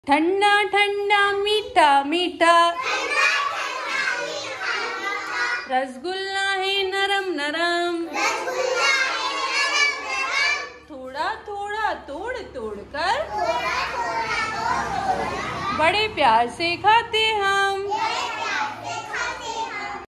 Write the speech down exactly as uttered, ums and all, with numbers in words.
ठंडा ठंडा मीठा मीठा रसगुल्ला है नरम नरम, थोड़ा थोड़ा तोड़ तोड़ कर बड़े प्यार से खाते हम।